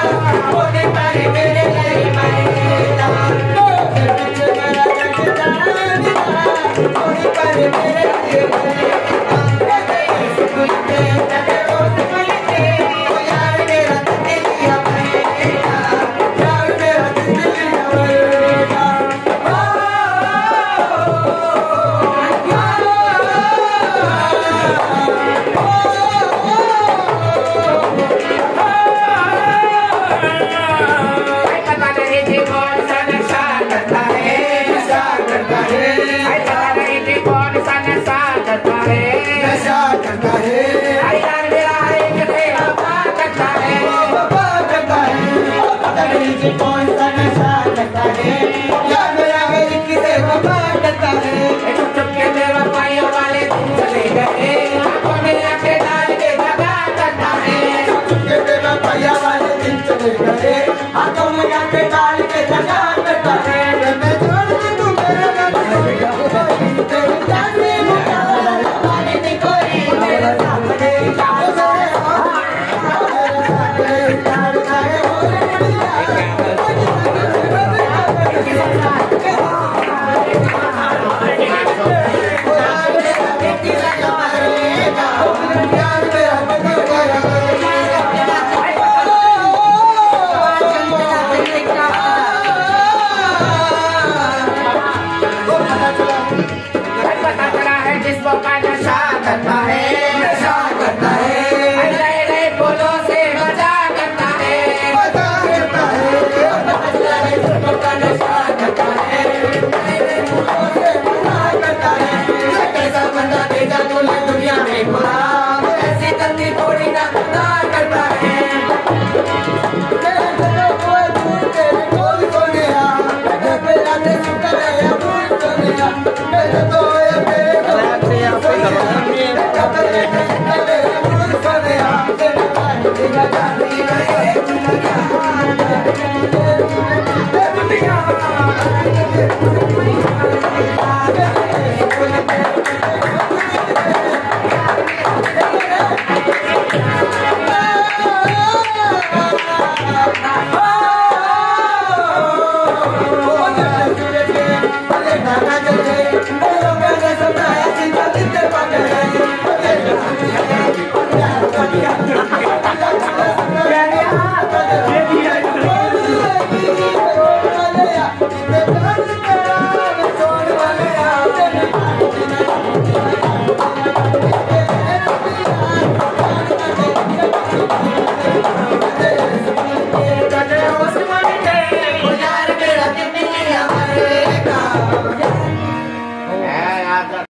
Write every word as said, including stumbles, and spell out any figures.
होने पर मेरे लिए मरेगा मेरा जग जानेगा होने पर मेरे लिए मरेगा रोज मिलते ओ यार मेरा दिल लिया मरेगा यार मेरा दिल लिया मरेगा नशा करता है यार मेरा एक से वफा करता है वफा करता है पता नहीं कि कौन सा नशा करता है यार मेरा एक से वफा करता है चुप चुप के मेरा पाइयों वाले दिन चले गए आंखों में आंखें डाल के दगा करता है चुप चुप के मेरा पाइयों वाले दिन चले गए